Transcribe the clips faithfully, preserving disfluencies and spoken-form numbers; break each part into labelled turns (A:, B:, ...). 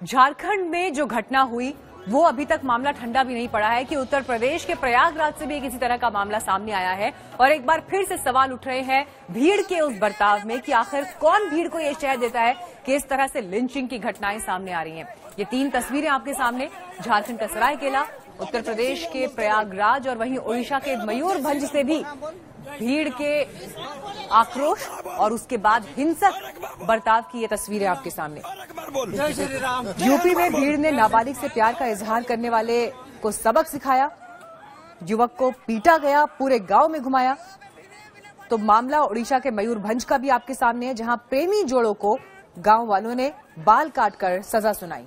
A: झारखंड में जो घटना हुई वो अभी तक मामला ठंडा भी नहीं पड़ा है कि उत्तर प्रदेश के प्रयागराज से भी किसी तरह का मामला सामने आया है और एक बार फिर से सवाल उठ रहे हैं भीड़ के उस बर्ताव में कि आखिर कौन भीड़ को ये शह देता है कि इस तरह से लिंचिंग की घटनाएं सामने आ रही हैं। ये तीन तस्वीरें आपके सामने, झारखंड का सरायकेला, उत्तर प्रदेश के प्रयागराज और वहीं ओडिशा के मयूरभंज से भी भीड़ के आक्रोश और उसके बाद हिंसक बर्ताव की ये तस्वीरें आपके सामने। यूपी में भीड़ ने नाबालिग से प्यार का इजहार करने वाले को सबक सिखाया, युवक को पीटा गया, पूरे गांव में घुमाया। तो मामला ओडिशा के मयूरभंज का भी आपके सामने है, जहां प्रेमी जोड़ों को गांव वालों ने बाल काटकर सजा सुनाई।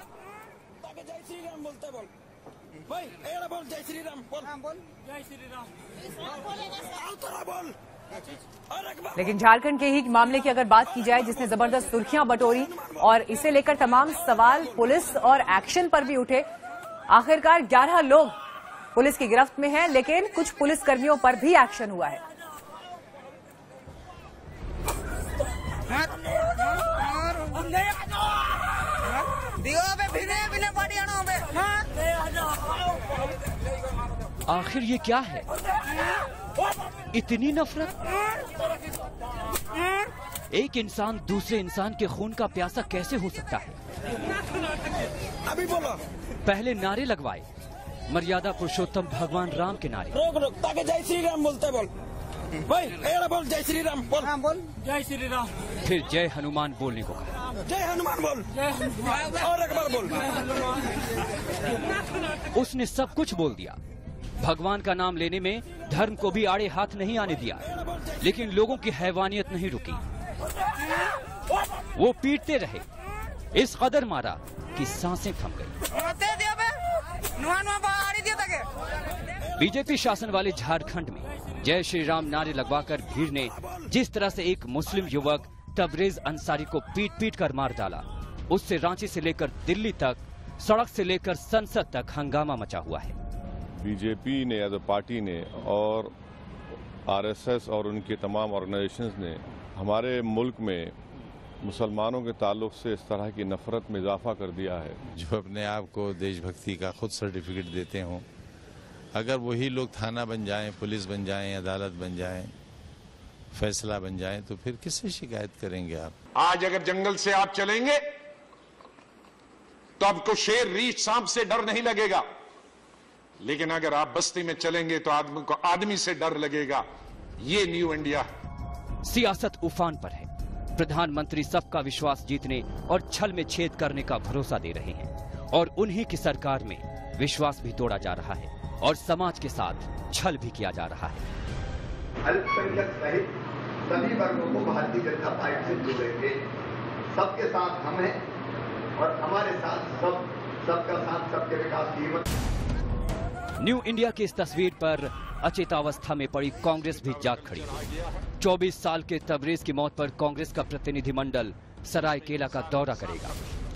A: लेकिन झारखंड के ही मामले की अगर बात की जाए जिसने जबरदस्त सुर्खियां बटोरी और इसे लेकर तमाम सवाल पुलिस और एक्शन पर भी उठे। आखिरकार ग्यारह लोग पुलिस की गिरफ्त में हैं, लेकिन कुछ पुलिसकर्मियों पर भी एक्शन हुआ है।
B: आखिर ये क्या है? इतनी नफरत? एक इंसान दूसरे इंसान के खून का प्यासा कैसे हो सकता है?
C: अभी बोलो।
B: पहले नारे लगवाए, मर्यादा पुरुषोत्तम भगवान राम के नारे।
C: रोक रोक ताकि जय श्री राम बोलते बोल। भाई एड़ा बोल जय श्री राम बोल। हाँ बोल जय श्री राम।
B: फिर जय हनुमान बोलने को कहा।
C: जय हनुमान बोल। जय हनुमान। और एक बार बोल।
B: उसने सब कुछ बोल दिया। भगवान का नाम लेने में धर्म को भी आड़े हाथ नहीं आने दिया, लेकिन लोगों की हैवानियत नहीं रुकी। वो पीटते रहे, इस कदर मारा कि सांसें थम गई। बीजेपी शासन वाले झारखंड में जय श्री राम नारे लगवाकर भीड़ ने जिस तरह से एक मुस्लिम युवक तबरेज अंसारी को पीट पीट कर मार डाला, उससे रांची से लेकर दिल्ली तक, सड़क से लेकर संसद तक हंगामा मचा हुआ है।
D: बीजेपी ने एज अ पार्टी ने और आरएसएस और उनके तमाम ऑर्गेनाइजेशंस ने हमारे मुल्क में मुसलमानों के ताल्लुक से इस तरह की नफरत में इजाफा कर दिया है।
E: जो अपने आप को देशभक्ति का खुद सर्टिफिकेट देते हों, अगर वही लोग थाना बन जाएं, पुलिस बन जाएं, अदालत बन जाएं, फैसला बन जाएं, तो फिर किससे शिकायत करेंगे आप?
F: आज अगर जंगल से आप चलेंगे तो आपको शेर, रीछ, सांप से डर नहीं लगेगा, लेकिन अगर आप बस्ती में चलेंगे तो आदमी को आदमी से डर लगेगा। ये न्यू इंडिया।
B: सियासत उफान पर है। प्रधानमंत्री सबका विश्वास जीतने और छल में छेद करने का भरोसा दे रहे हैं और उन्हीं की सरकार में विश्वास भी तोड़ा जा रहा है और समाज के साथ छल भी किया जा रहा है।
G: अल्पसंख्यक सहित सभी वर्गों को भारतीय जनता पार्टी से जोड़ेंगे। सबके साथ हम हैं और हमारे साथ सब, सबका साथ सबके विकास की हिम्मत।
B: न्यू इंडिया की इस तस्वीर पर अचेतावस्था में पड़ी कांग्रेस भी जाग खड़ी। चौबीस साल के तबरेज की मौत पर कांग्रेस का प्रतिनिधिमंडल सरायकेला का दौरा करेगा।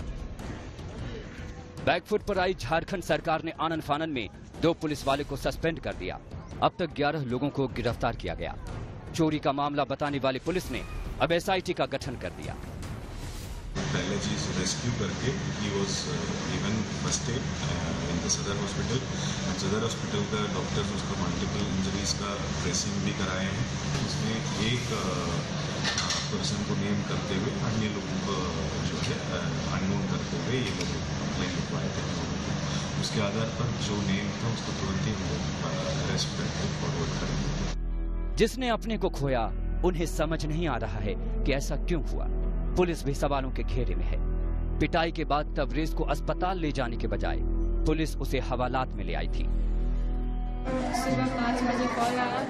B: बैकफुट पर आई झारखंड सरकार ने आनन फानन में दो पुलिस वाले को सस्पेंड कर दिया। अब तक ग्यारह लोगों को गिरफ्तार किया गया। चोरी का मामला बताने वाली पुलिस ने अब एसआईटी का गठन कर दिया।
H: पहले चीज रेस्क्यू करके ही was given first aid in the Sadar hospital. Sadar hospital का डॉक्टर्स उसका मल्टीपल इंजरीज का ड्रेसिंग भी कराए हैं। उसमें एक पर्सन को नेम करते हुए अन्य लोगों को जो है अननोन करते हुए ये लोग कंप्लेन लिखवाए थे। उसके आधार पर जो नेम था उसको तुरंत ही अरेस्ट करके फॉरवर्ड करेंगे।
B: जिसने अपने को खोया उन्हें समझ नहीं आ रहा है कि ऐसा क्यों हुआ। पुलिस भी सवालों के घेरे में है। पिटाई के बाद तबरेज को अस्पताल ले जाने के बजाय पुलिस उसे हवालात में ले आई थी।
I: सुबह पाँच बजे कॉल आया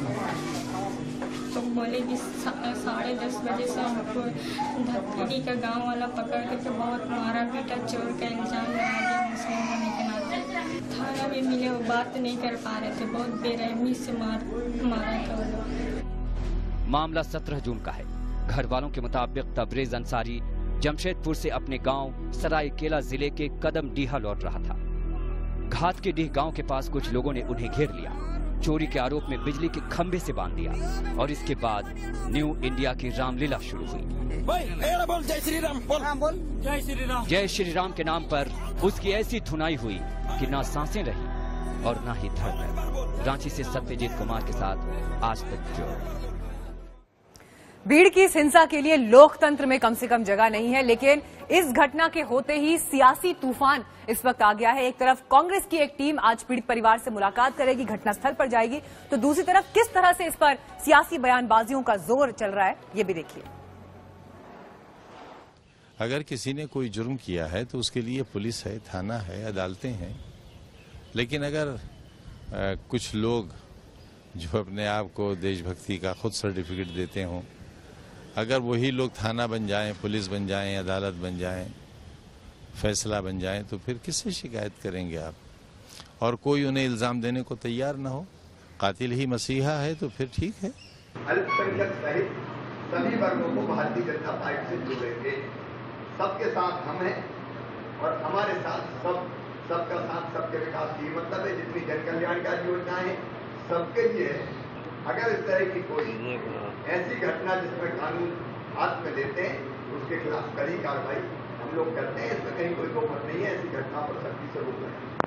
I: तो बोले कि साढ़े दस बजे से हमको धक्कड़ी का गांव वाला पकड़ के तो बहुत मारा पीटा, चोर का इल्जाम लगा दिया। मुस्लिम होने के नाते थाना में मिले, वो बात नहीं कर पा रहे थे, बहुत बेरहमी से मार मारा था वो लोग।
B: मामला सत्रह जून का है। घर वालों के मुताबिक तबरेज अंसारी जमशेदपुर से अपने गांव सरायकेला जिले के कदम डीहा लौट रहा था। घात के डीह गांव के पास कुछ लोगों ने उन्हें घेर लिया। चोरी के आरोप में बिजली के खंभे से बांध दिया और इसके बाद न्यू इंडिया की रामलीला शुरू हुई।
C: भाई एड़ा बोल जय श्री राम बोल। हाँ बोल जय श्री राम।
B: जय श्री राम के नाम पर उसकी ऐसी धुनाई हुई कि ना सांसें रही और ना ही धड़कन। रांची से सत्यजीत कुमार के साथ आज तक जो
A: भीड़ की इस हिंसा के लिए लोकतंत्र में कम से कम जगह नहीं है, लेकिन इस घटना के होते ही सियासी तूफान इस वक्त आ गया है। एक तरफ कांग्रेस की एक टीम आज पीड़ित परिवार से मुलाकात करेगी, घटनास्थल पर जाएगी, तो दूसरी तरफ किस तरह से इस पर सियासी बयानबाजियों का जोर चल रहा है, ये भी देखिए।
E: अगर किसी ने कोई जुर्म किया है तो उसके लिए पुलिस है, थाना है, अदालतें हैं, लेकिन अगर आ, कुछ लोग जो अपने आप को देशभक्ति का खुद सर्टिफिकेट देते हों, अगर वही लोग थाना बन जाएं, पुलिस बन जाएं, अदालत बन जाएं, फैसला बन जाएं, तो फिर किससे शिकायत करेंगे आप? और कोई उन्हें इल्जाम देने को तैयार ना हो, कातिल ही मसीहा है, तो फिर ठीक है।
G: अल्पसंख्यक सहित सभी वर्गों को भारतीय जनता पार्टी से जोड़ेंगे। सबके साथ हम हैं और हमारे साथ सब, सबका साथ सबके विकास की मतलब है। जितनी जन कल्याणकारी योजनाएं हैं सबके लिए है। अगर इस तरह की कोई ऐसी घटना जिसमें कानून हाथ में लेते हैं उसके खिलाफ कड़ी कार्रवाई हम लोग करते हैं। इसमें कहीं कोई दो मत नहीं है। ऐसी घटना पर सख्ती से रोक रहे हैं।